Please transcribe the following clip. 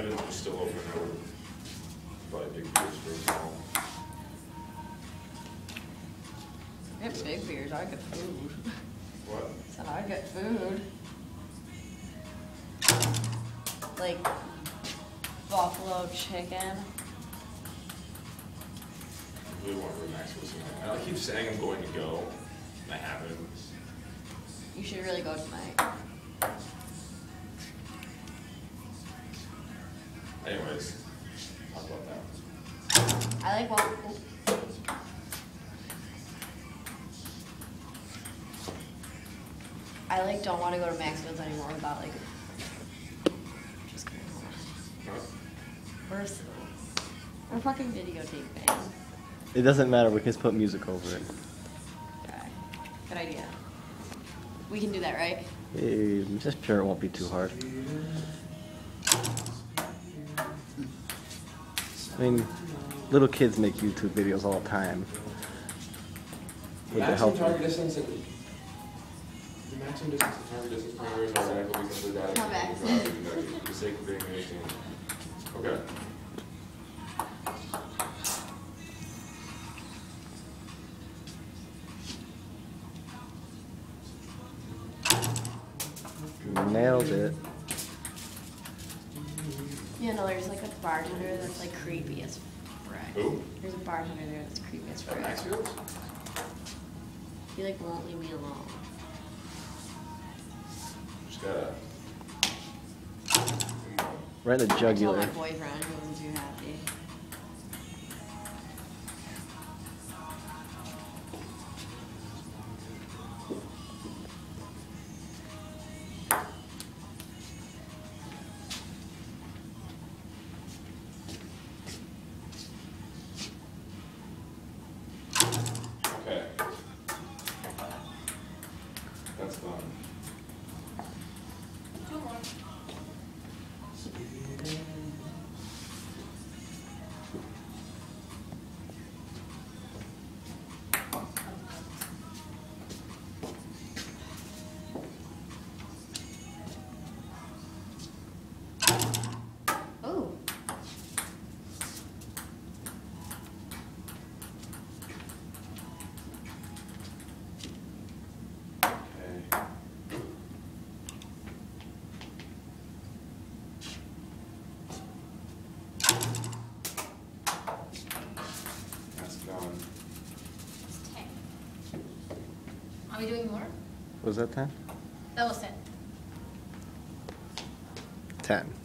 imagine it's still open. I would probably big beers for a while. Get big beers, I get food. What? So I get food. Like buffalo chicken. I really want to go to Maxwell's tonight. I keep saying I'm going to go, and I haven't. You should really go tonight. Anyways, talk about that. I like waffle. I like don't want to go to Maxwell's anymore without like. Just kidding. Huh? We're fucking videotape fan. It doesn't matter, we can just put music over it. Okay. Good idea. We can do that, right? I'm just sure it won't be too hard. I mean, little kids make YouTube videos all the time. With the help. Maximum target distance and the maximum distance and target distance parameters are identical because the data Come back. for the sake of being anything. Okay. Nailed it. Yeah, no, there's like a bartender that's like creepy as frick. Who? There's a bartender there that's creepy as At frick. Maxfield's? He like won't leave me alone. Just gotta. Right in the I told jugular. my boyfriend, he wasn't too happy. Okay. That's done. Two more. Oh. Okay. That's done. It's 10. Are we doing more? Was that 10? That was 10. 10.